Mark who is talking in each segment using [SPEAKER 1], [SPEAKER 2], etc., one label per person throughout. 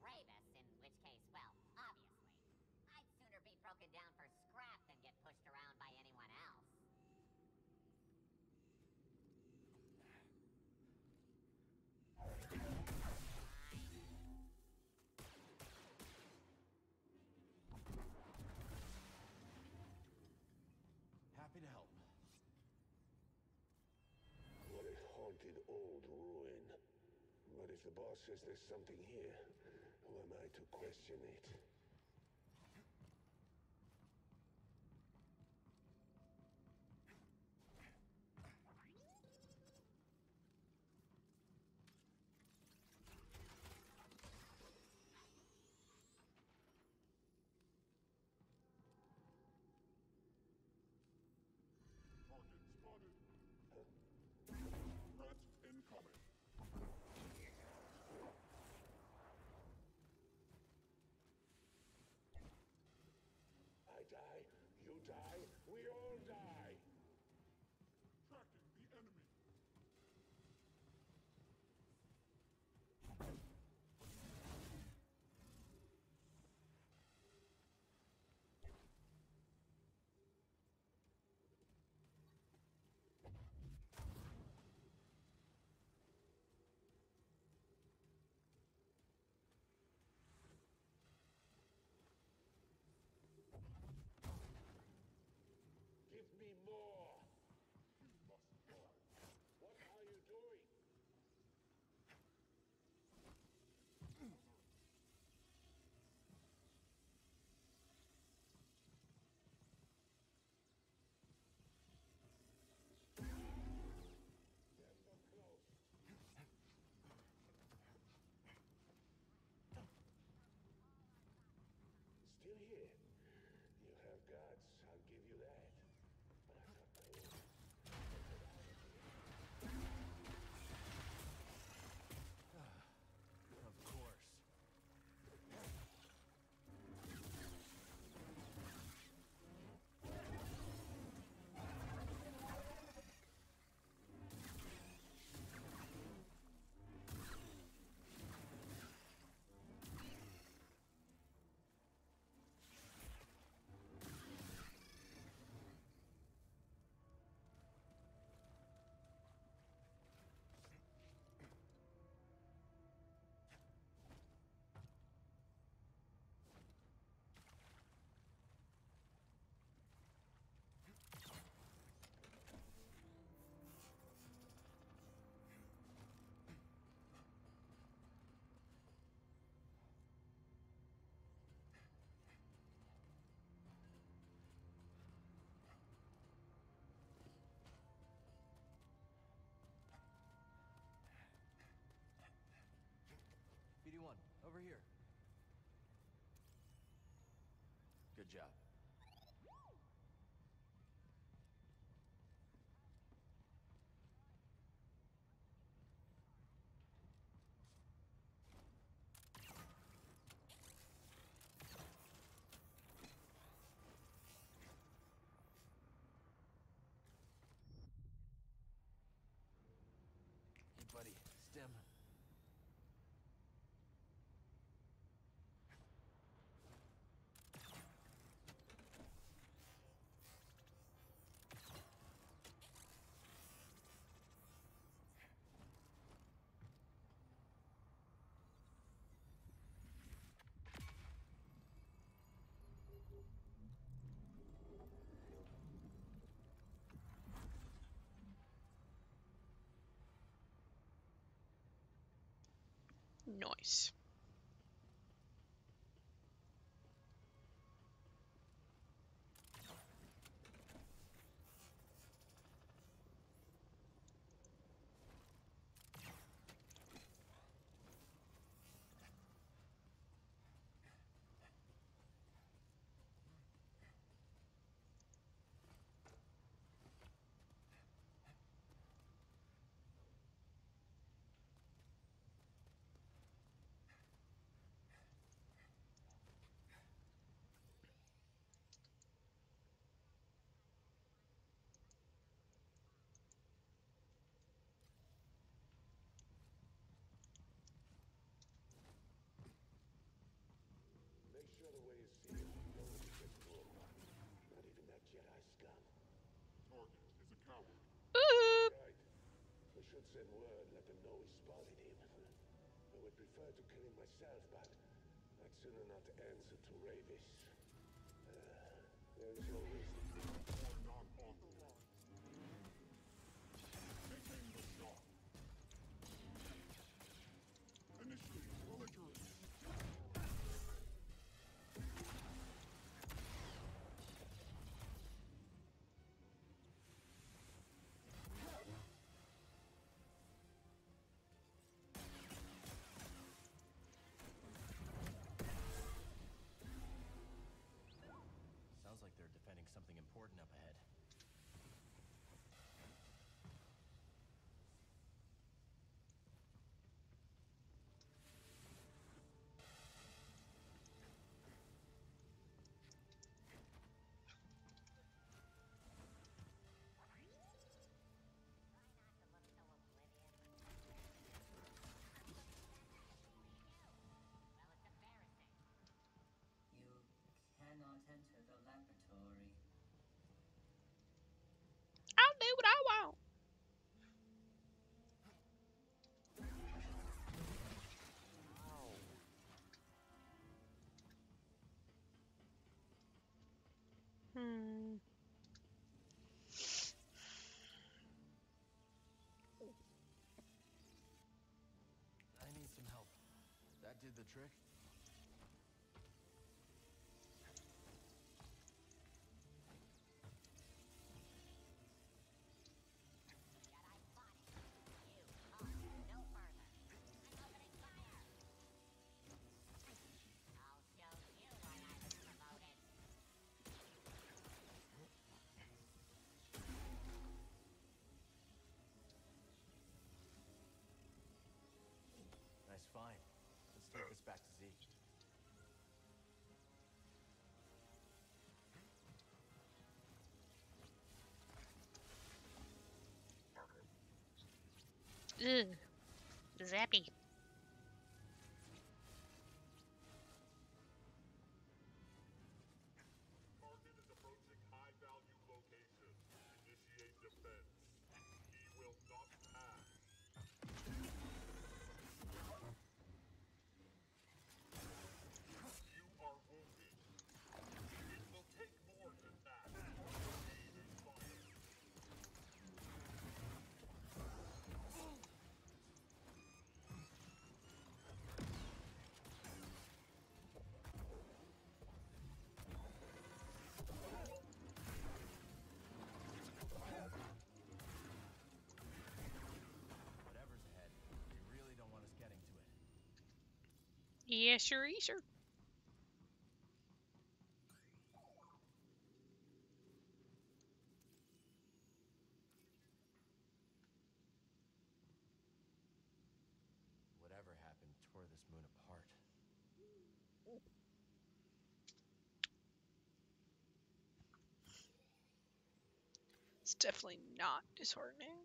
[SPEAKER 1] Ravus, in which case, well, obviously. I'd sooner be broken down for scrap than get pushed around by anyone else.
[SPEAKER 2] Happy to help.
[SPEAKER 3] What a haunted old ruin. But if the boss says there's something here, who am I to question it?
[SPEAKER 4] Target spotted. Threat incoming.
[SPEAKER 3] I die, you die, we all die!
[SPEAKER 4] Tracking the enemy.
[SPEAKER 3] Give me more!
[SPEAKER 4] You must die.
[SPEAKER 3] What are you doing? They're so close. Still here. You have guts, I'll give you that. But I thought my own.
[SPEAKER 2] Of course. BD1, over here. Good job. Hey, buddy, stim.
[SPEAKER 5] Nice.
[SPEAKER 3] send word, let them know we spotted him. I would prefer to kill him myself, but I'd sooner not answer to Ravis. There is no reason.
[SPEAKER 4] Or not authorized. Taking the shot. Initiate belligerence.
[SPEAKER 2] Sounds like they're defending something important up ahead.
[SPEAKER 5] You cannot enter the laboratory.
[SPEAKER 6] I'll do what I want. Hmm.
[SPEAKER 2] I need some help. That did the trick?
[SPEAKER 1] Jedi spotted. You are no further. I'm opening fire. I'll show you why I was promoted.
[SPEAKER 2] Nice find. Let's take this back to Zeke.
[SPEAKER 6] Ugh. Zappy.
[SPEAKER 4] Target is approaching high-value location. Initiate defense. He will not pass. You are wounded. It will take more than that. Aim and fire.
[SPEAKER 2] Whatever's ahead, we really don't want us getting to it.
[SPEAKER 6] Yeah, sure, sure.
[SPEAKER 2] Whatever happened tore this moon apart.
[SPEAKER 6] It's definitely not disheartening.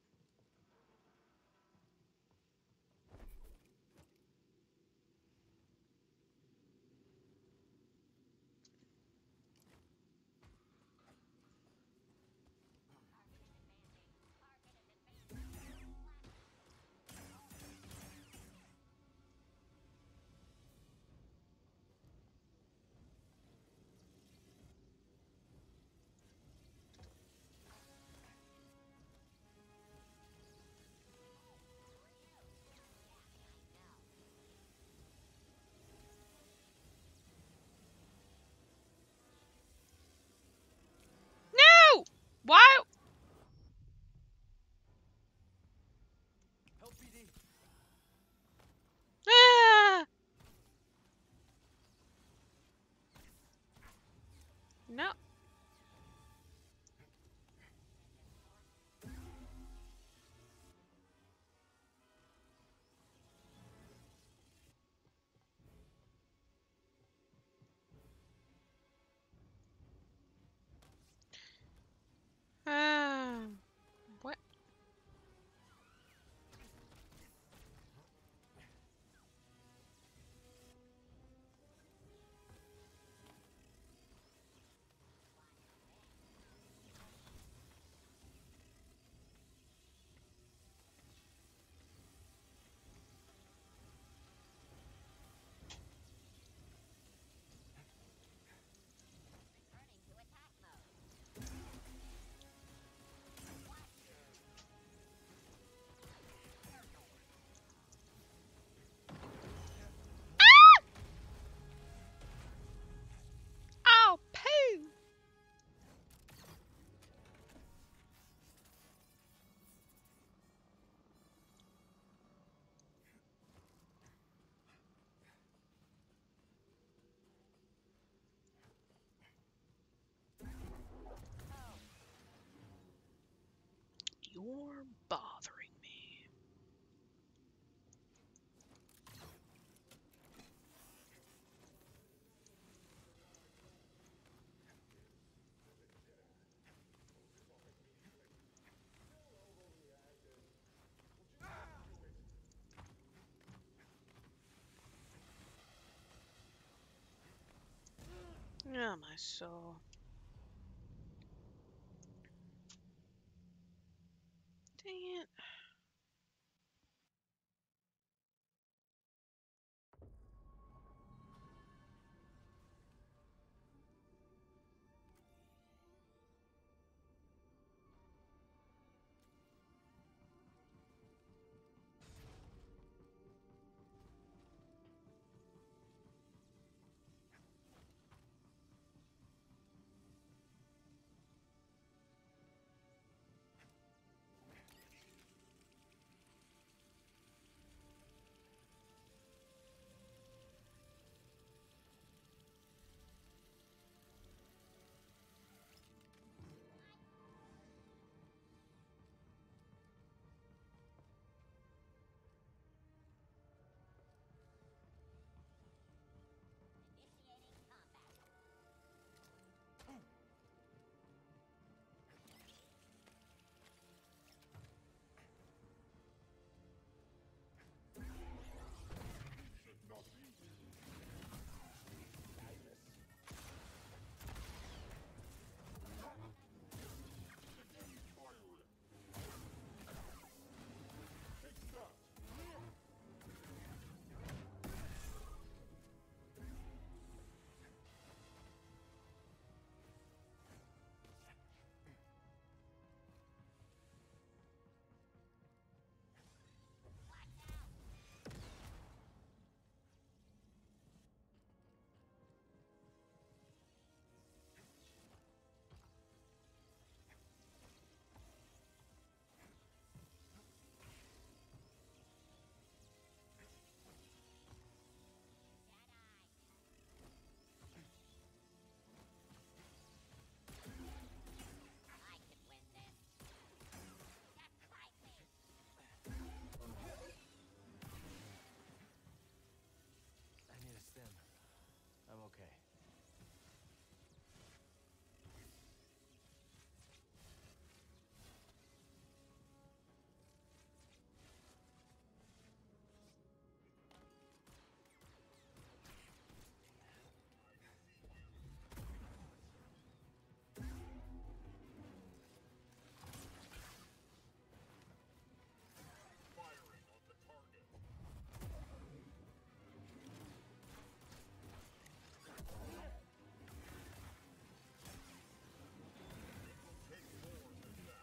[SPEAKER 6] No! Why?
[SPEAKER 2] Help BD!
[SPEAKER 6] Ah! No. Ah. What? Oh, my soul. Dang it.
[SPEAKER 1] Initiating combat.
[SPEAKER 4] Should not be. Begin firing. Take that.
[SPEAKER 1] I can win this. That's right, me.
[SPEAKER 2] I need a stim. I'm okay.
[SPEAKER 4] Firing on the target. It will take more than that.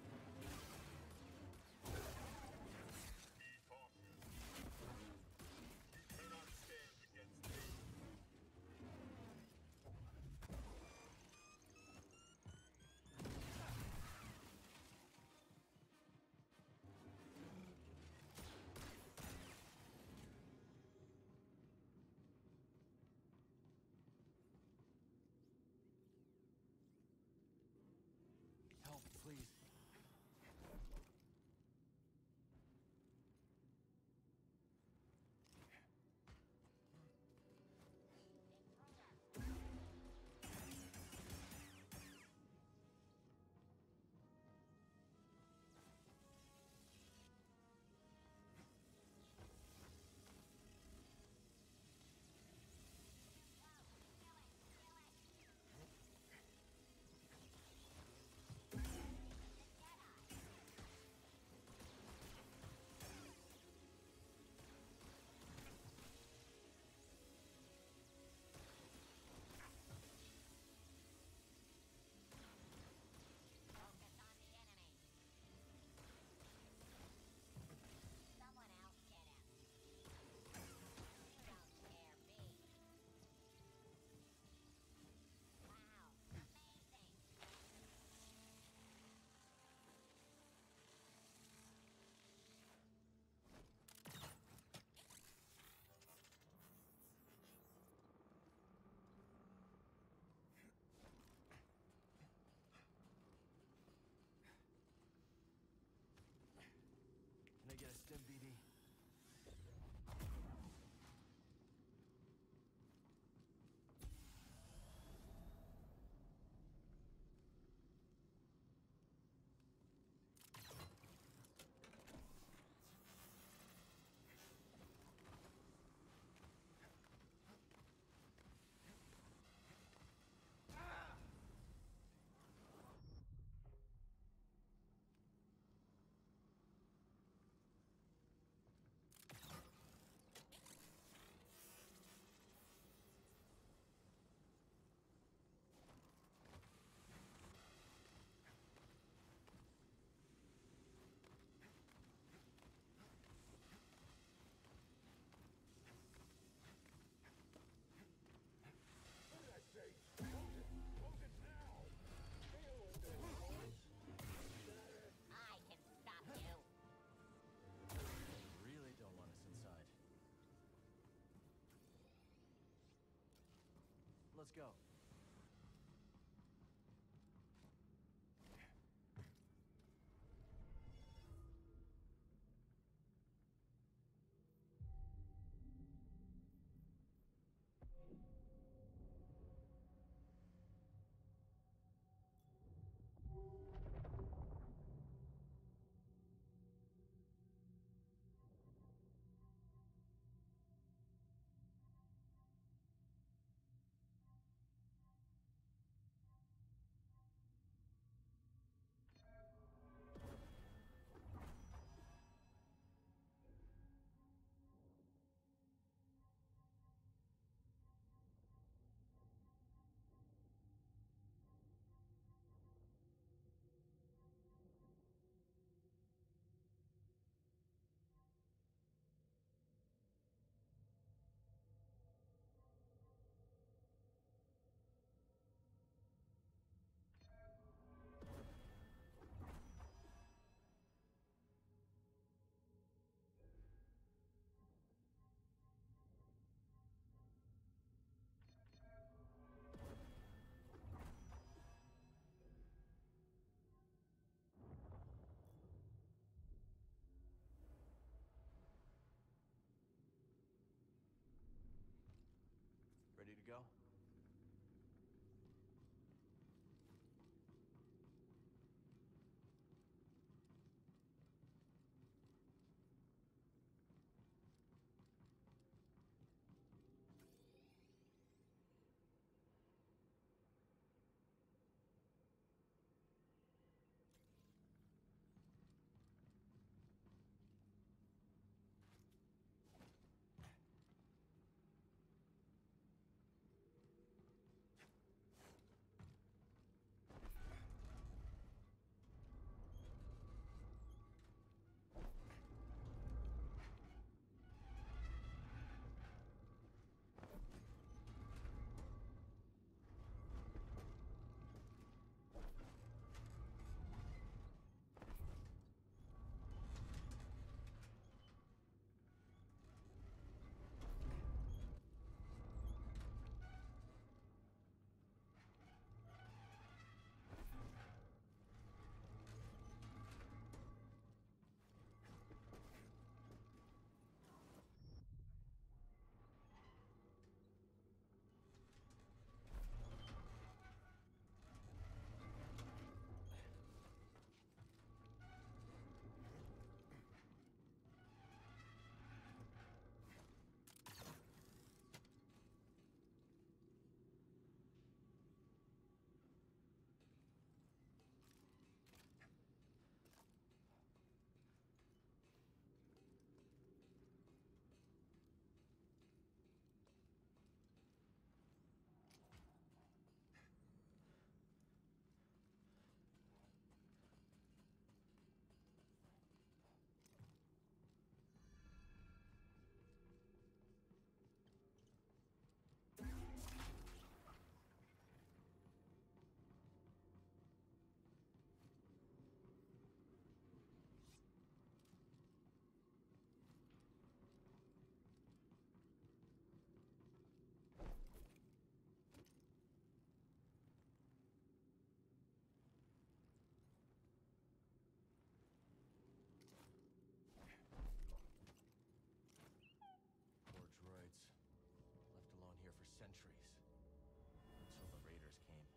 [SPEAKER 4] Be cautious. You cannot stand against me.
[SPEAKER 2] Help, please.
[SPEAKER 1] Focus on the enemy. Someone else get him. You don't scare me. Wow, amazing.
[SPEAKER 2] Can I get a stim, BD? Let's go. Ready to go? Centuries. Until the raiders came.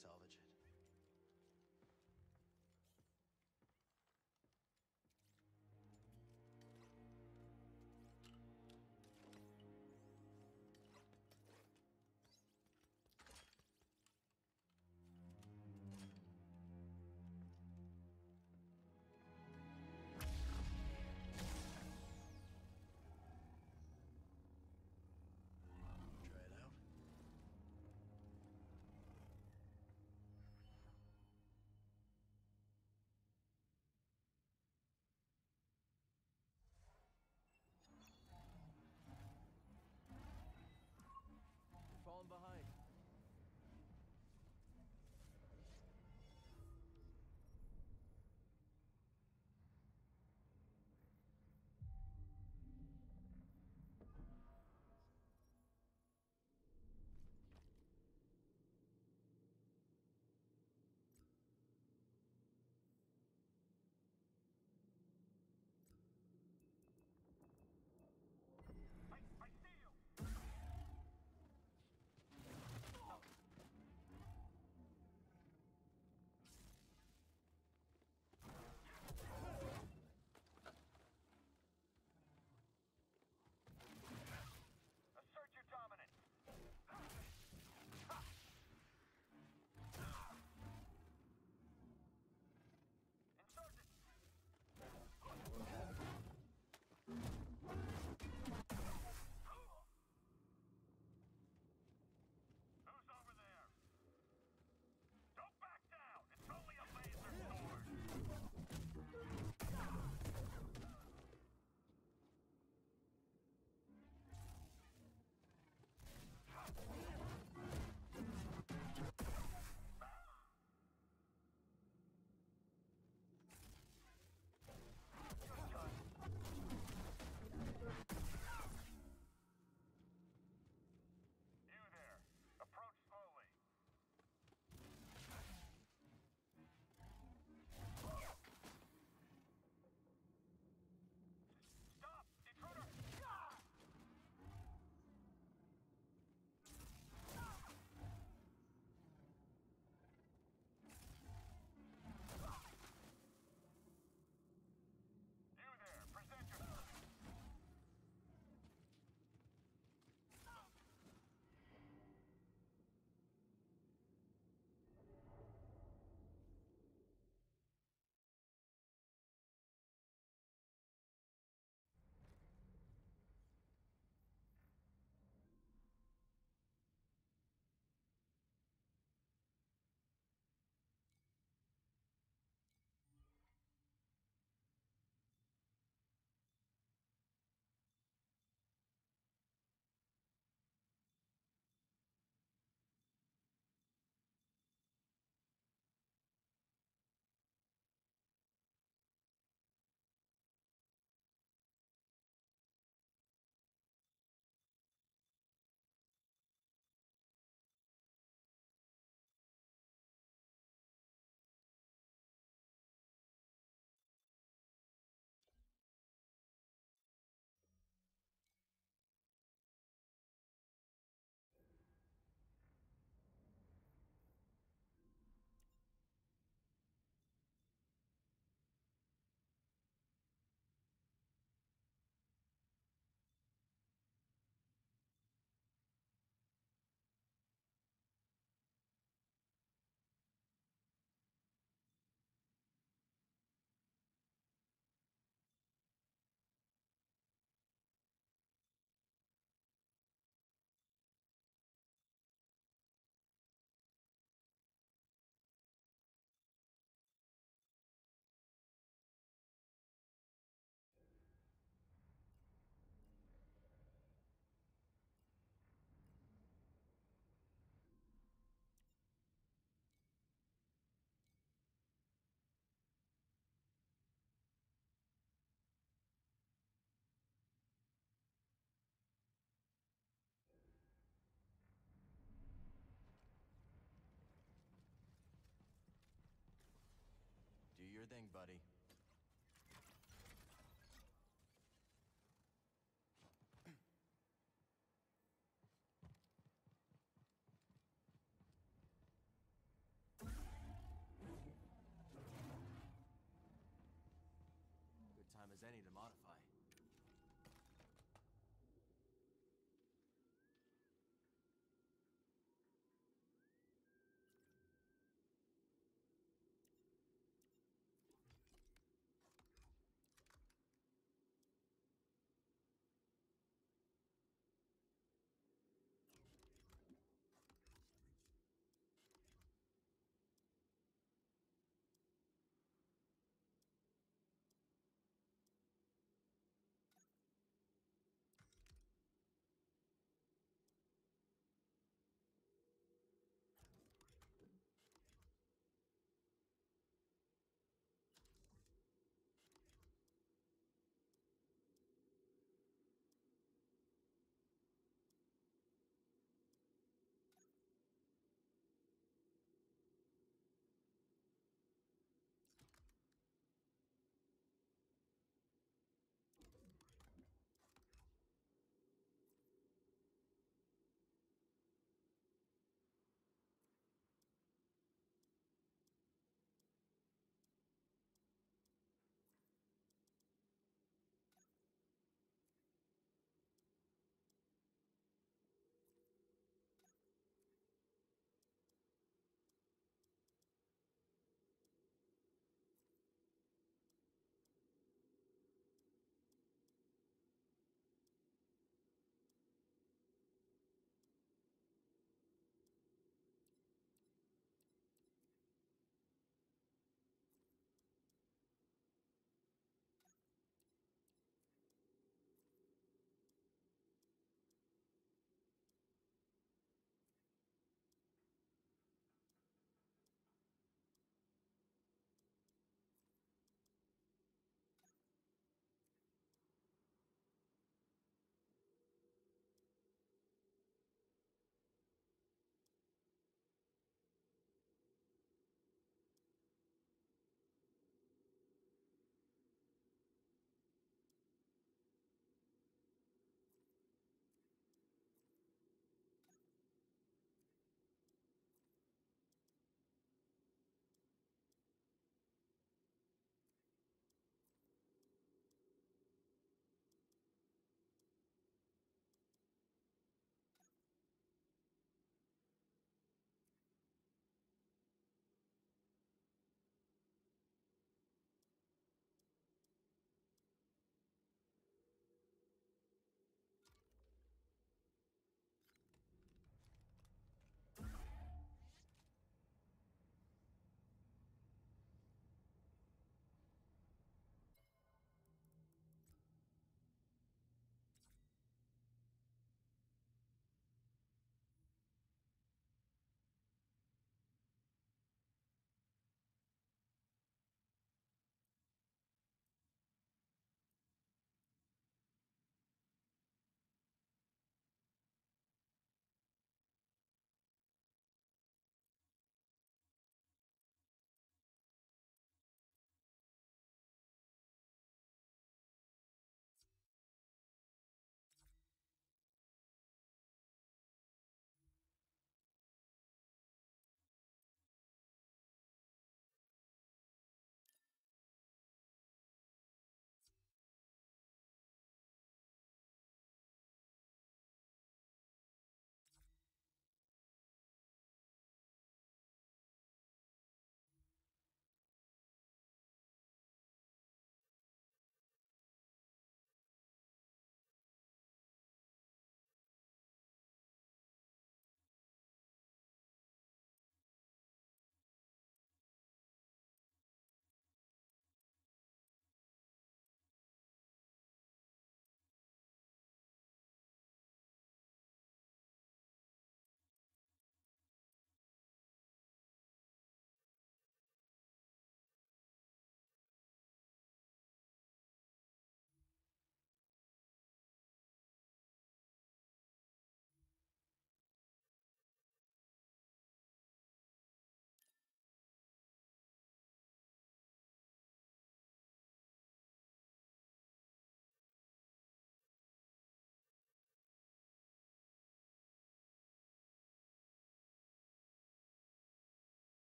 [SPEAKER 2] salvage it. Try it out. You're falling behind.
[SPEAKER 7] Assert your dominance. Insurgent. Who's over there? Don't back down. It's only a laser sword. You there. Approach slowly. Stop! Intruder! You there. Present yourself.
[SPEAKER 2] Do your thing, buddy.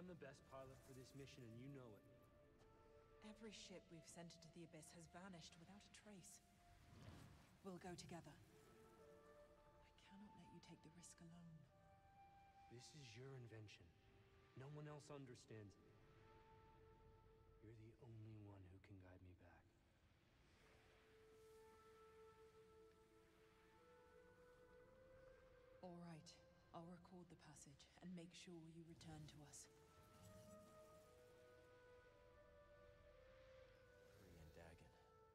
[SPEAKER 8] I'm the best pilot for this mission, and you know it.
[SPEAKER 9] Every ship we've sent into the Abyss has vanished without a trace. We'll go together. I cannot let you take the risk alone.
[SPEAKER 8] This is your invention. No one else understands it. You're the only one who can guide me back.
[SPEAKER 9] All right. I'll record the passage and make sure you return to us.
[SPEAKER 2] Kree and Dagon.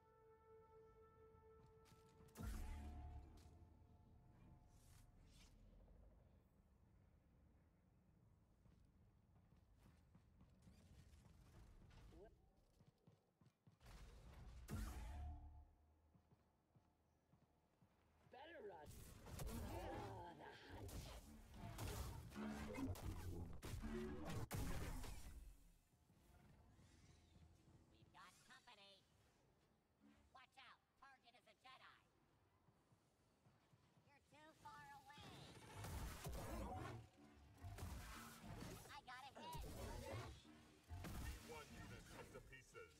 [SPEAKER 10] Better run. Ah, the hunt.
[SPEAKER 1] We've got company. Watch out. Target is a Jedi. You're too far away. I got a hit.
[SPEAKER 4] B1 unit cut to pieces.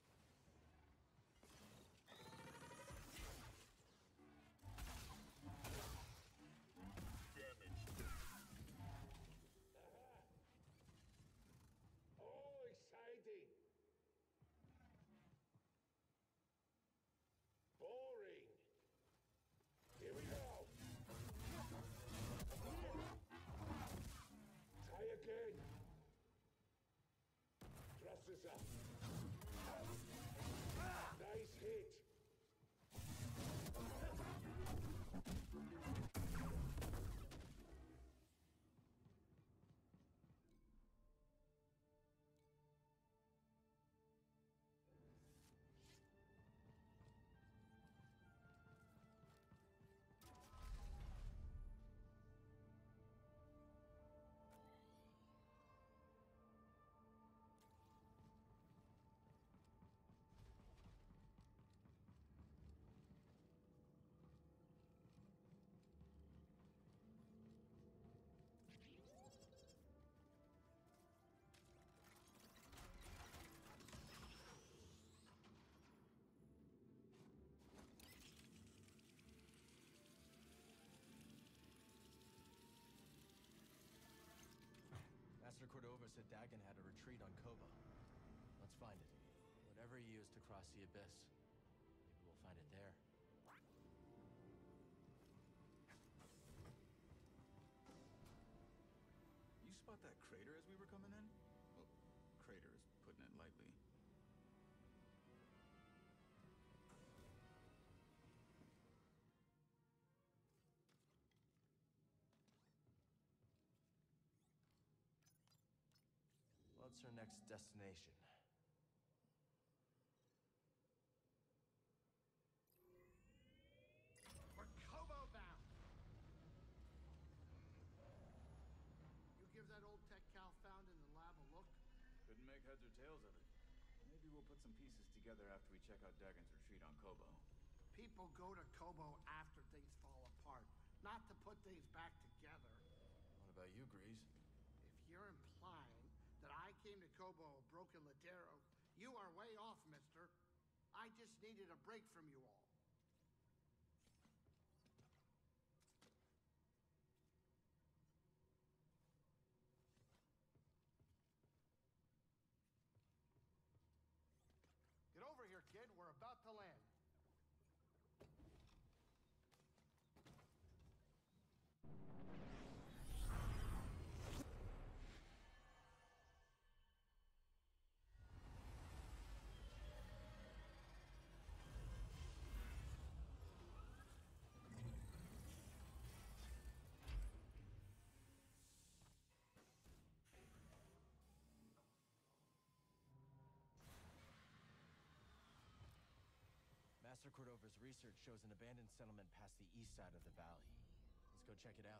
[SPEAKER 4] Damage.
[SPEAKER 3] Oh, exciting! Boring! Here we go! Try again! Thrusters up! Nice hit!
[SPEAKER 2] Master Cordova said Dagon had a retreat on Kobo. Let's find it. Whatever he used to cross the Abyss, maybe we'll find it there.
[SPEAKER 11] You spot that crater as we were coming in? Well, crater is putting it lightly.
[SPEAKER 2] What's our next destination?
[SPEAKER 12] We're Kobo bound. You give that old tech Cal found in the lab a look?
[SPEAKER 11] Couldn't make heads or tails of it. Maybe we'll put some pieces together after we check out Dagon's retreat on Kobo.
[SPEAKER 12] People go to Kobo after things fall apart, not to put things back together.
[SPEAKER 2] What about you, Grease?
[SPEAKER 12] If you're implying that I came to Kobo broken Ladero, you are way off, mister. I just needed a break from you all. Get over here, kid. We're about to land.
[SPEAKER 2] Master Cordova's research shows an abandoned settlement past the east side of the valley. Let's go check it out.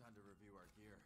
[SPEAKER 11] time to review our gear.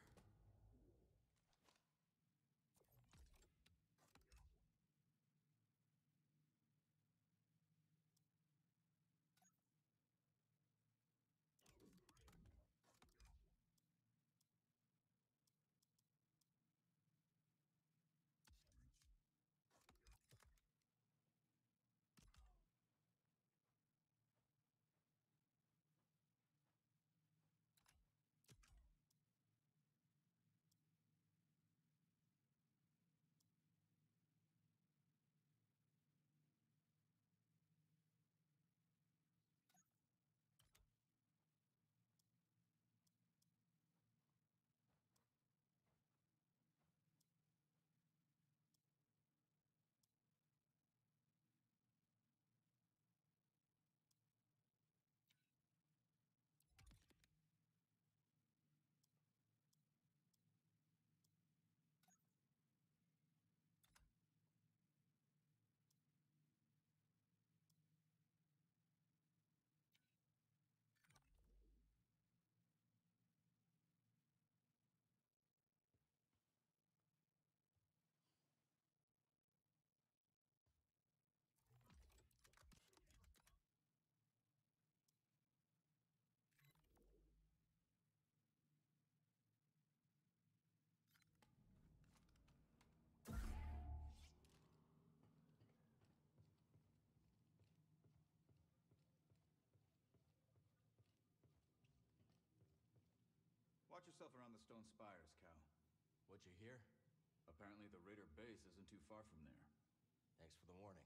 [SPEAKER 11] Watch yourself around the stone spires, Cal.
[SPEAKER 2] What'd you hear?
[SPEAKER 11] Apparently the Raider base isn't too far from there.
[SPEAKER 2] Thanks for the warning.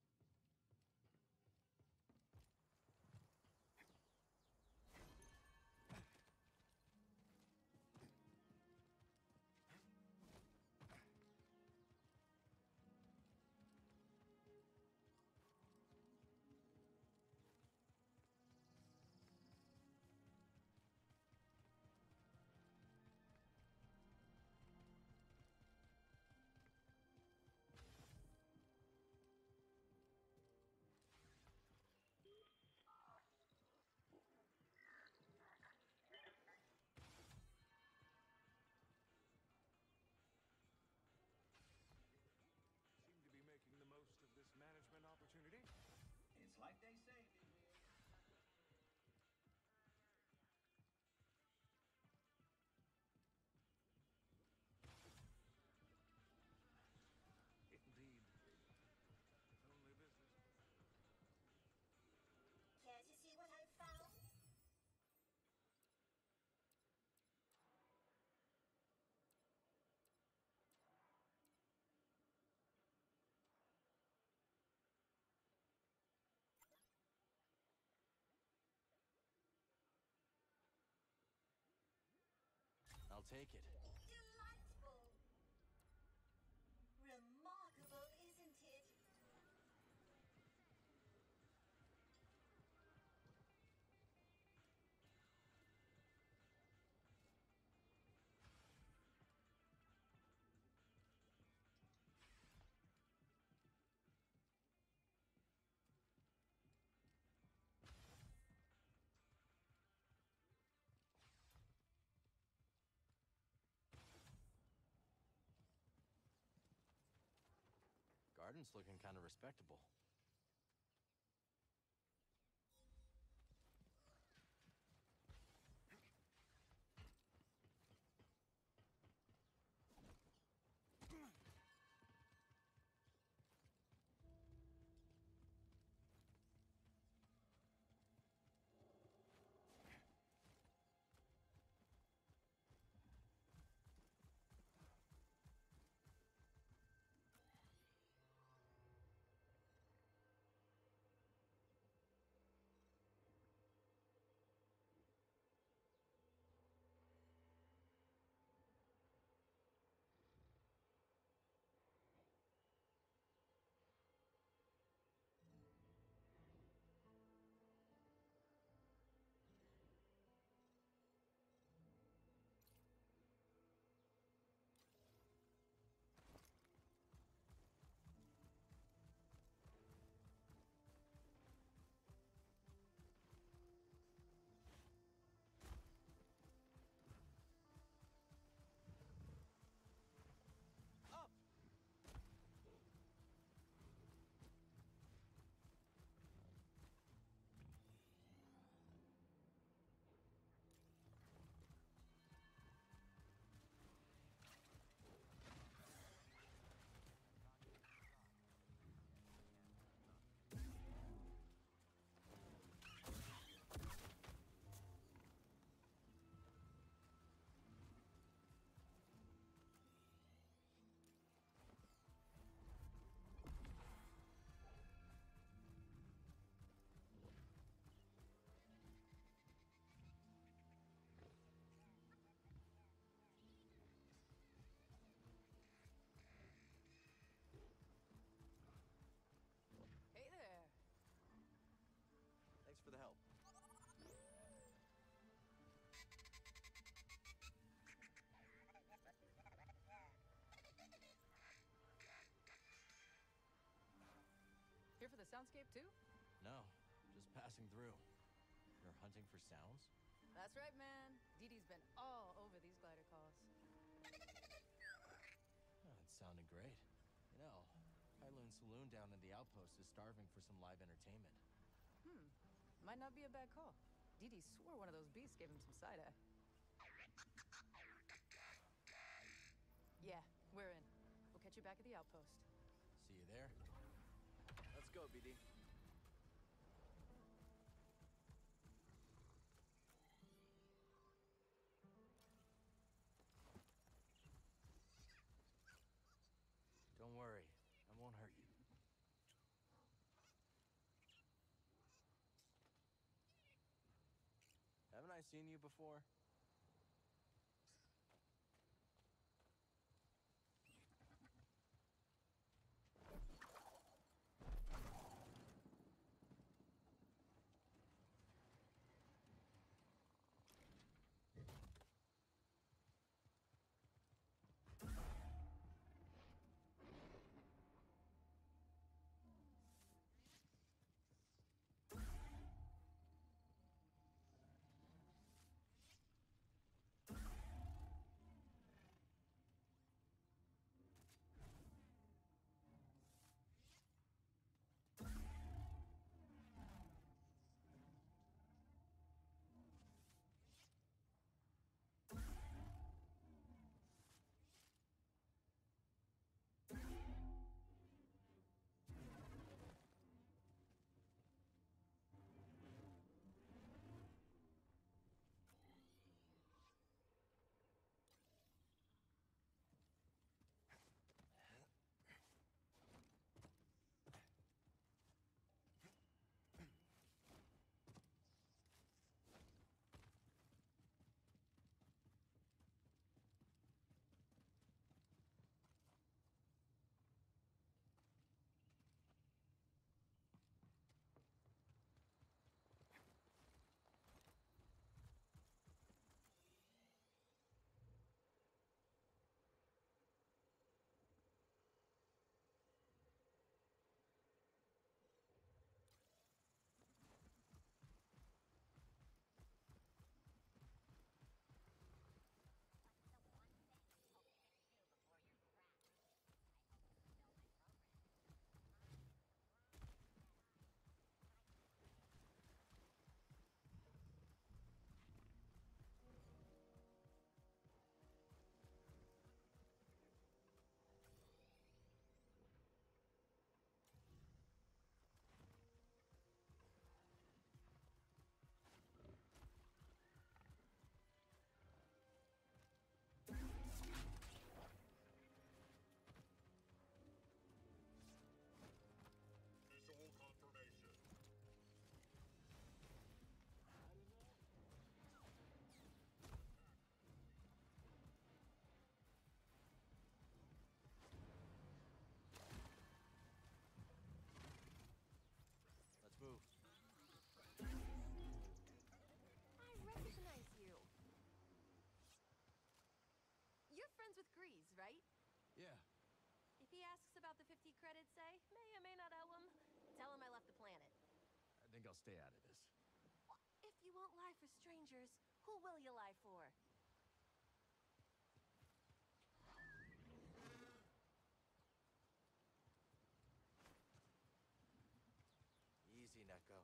[SPEAKER 7] Seem to be making the most of this management opportunity.
[SPEAKER 13] It's like they say.
[SPEAKER 7] Indeed. Only business.
[SPEAKER 1] Care to see what I found?
[SPEAKER 2] I'll take it.
[SPEAKER 1] Delightful. Remarkable, isn't it?
[SPEAKER 2] Garden's looking kind of respectable.
[SPEAKER 14] here for the soundscape too?
[SPEAKER 2] No, just passing through. You're hunting for sounds?
[SPEAKER 14] That's right, man. Dee Dee's been all over these glider calls.
[SPEAKER 2] Oh, it sounded great. You know, Kowloon Saloon down in the outpost is starving for some live entertainment.
[SPEAKER 14] Might not be a bad call. Dee Dee swore one of those beasts gave him some side-eye. Yeah, we're in. We'll catch you back at the outpost.
[SPEAKER 2] See you there.
[SPEAKER 11] Let's go, BD.
[SPEAKER 2] Don't worry, I won't hurt you. Haven't I seen you before?
[SPEAKER 4] Visual confirmation.
[SPEAKER 2] Let's move.
[SPEAKER 15] I recognize you. You're friends with Grease, right?
[SPEAKER 2] Yeah.
[SPEAKER 15] If he asks about the 50 credits, say, may or may not owe him, tell him I left the planet.
[SPEAKER 2] I think I'll stay out of this.
[SPEAKER 15] If you won't lie for strangers, who will you lie for?
[SPEAKER 2] Easy, Neko.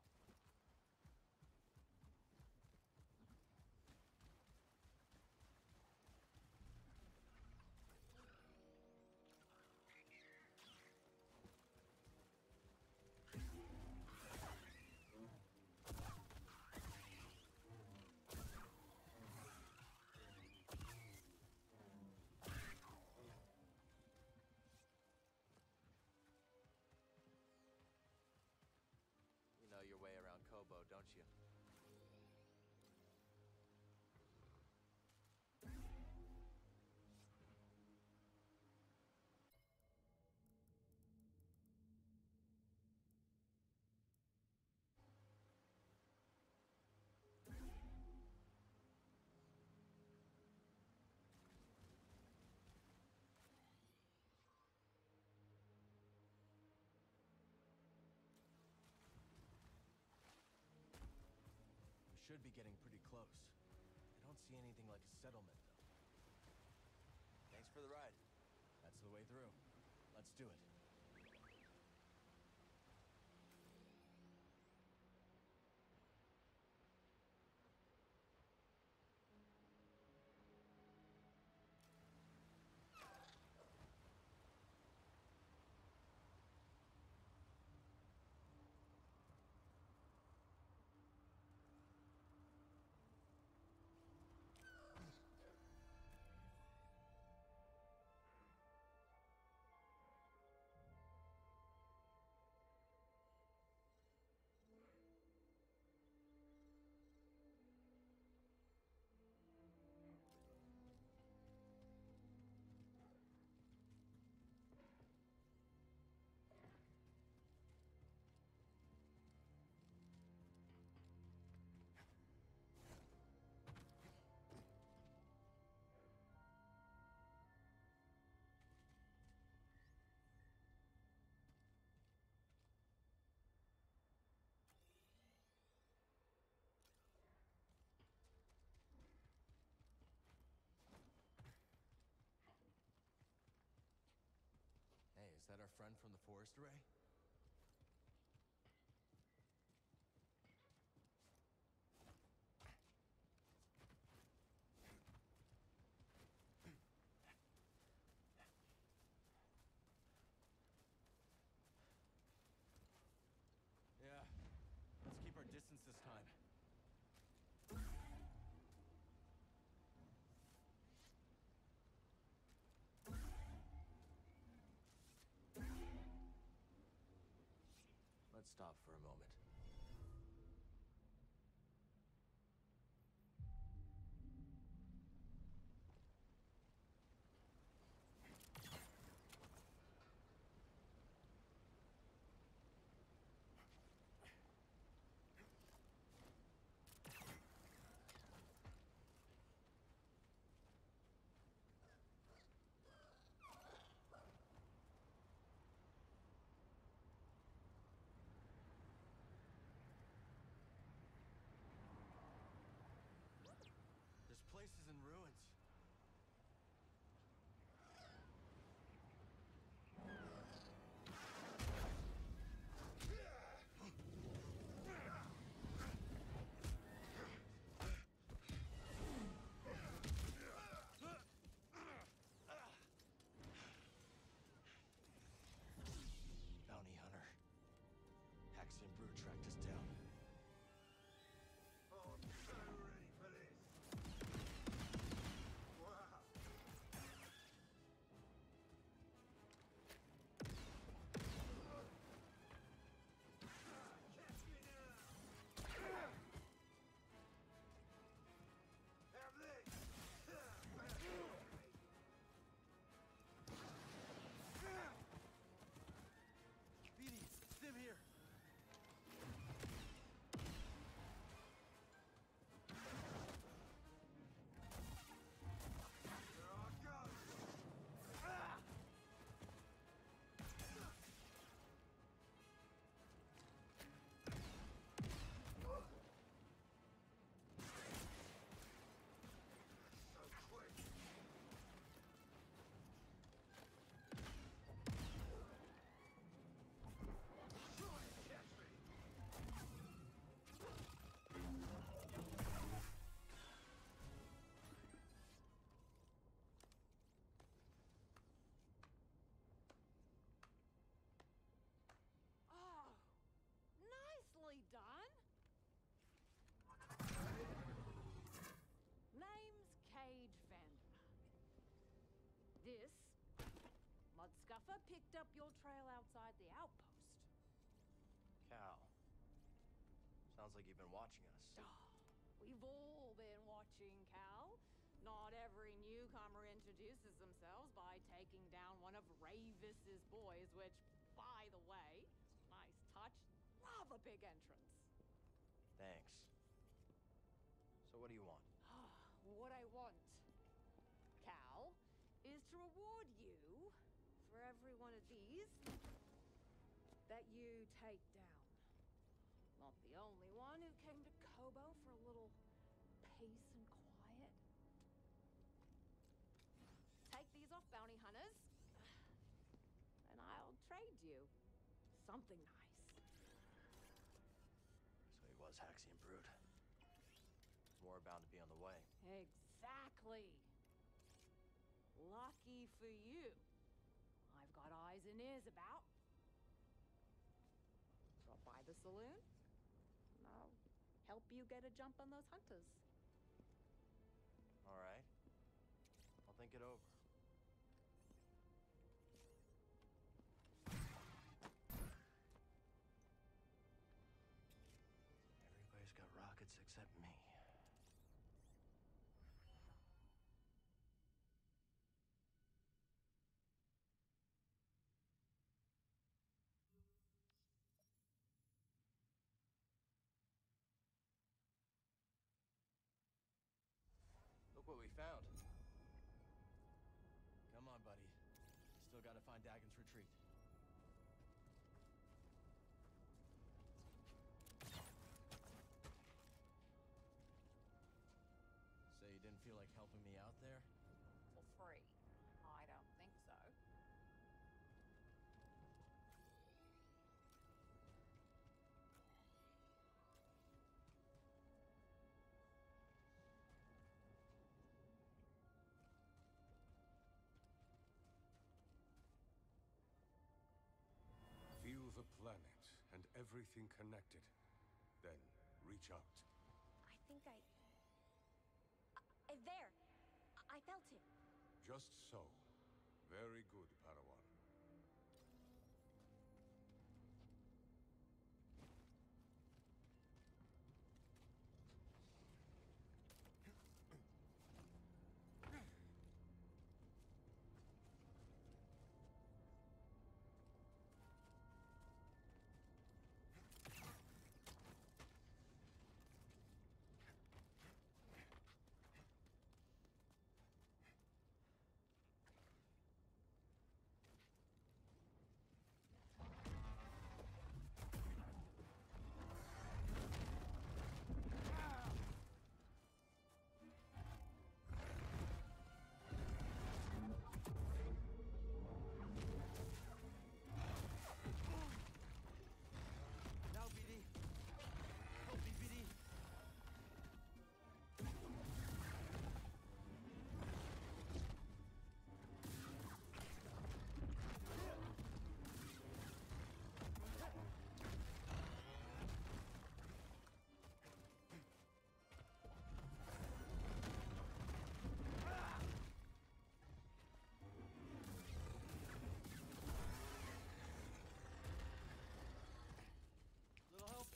[SPEAKER 2] You know your way should be getting pretty close. I don't see anything like a settlement, though.
[SPEAKER 16] Thanks for the ride.
[SPEAKER 2] That's the way through. Let's do it. Hey, is that our friend from the forest array? Yeah, let's keep our distance this time. Let's stop for a moment. This place is in ruins. Bounty hunter. Haxion Brew tracked us down.
[SPEAKER 3] Oh, I'm so ready for this. Wow. Catch me now. Have this.
[SPEAKER 2] Beanie, Stim here.
[SPEAKER 14] Oh, nicely done. Name's Cage Vander. This Mudscuffer picked up your trail outside the outpost.
[SPEAKER 16] Cal. Sounds like you've been watching us.
[SPEAKER 14] We've all been watching, Cal. Not every newcomer introduces themselves by taking down one of Ravis's boys, which, by the way, nice touch. Love a big entrance.
[SPEAKER 16] Thanks. So what do you want?
[SPEAKER 14] What I want, Cal, is to reward you for every one of these that you take down. Not the only one who came to Kobo for a little peace and quiet? Take these off bounty hunters, and I'll trade you something nice.
[SPEAKER 16] So he was Haxian Brood. More bound to be on the way.
[SPEAKER 14] Exactly. Lucky for you. I've got eyes and ears about. Drop by the saloon, and I'll help you get a jump on those hunters.
[SPEAKER 16] All right. I'll think it over. Everybody's got rockets except me. Look what we found.
[SPEAKER 2] Come on, buddy. Still gotta find Dagon's retreat. Say you didn't feel like helping me out there?
[SPEAKER 14] For free? I don't think so.
[SPEAKER 3] Feel the planet and everything connected. Then reach out.
[SPEAKER 15] I think there! I felt it.
[SPEAKER 3] Just so. Very good, Padawan.
[SPEAKER 2] Now, BD! Help me, BD! Little help?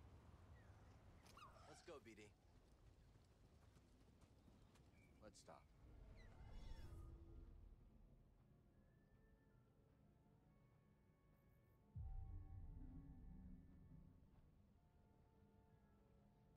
[SPEAKER 16] Let's go, BD.
[SPEAKER 2] Let's stop.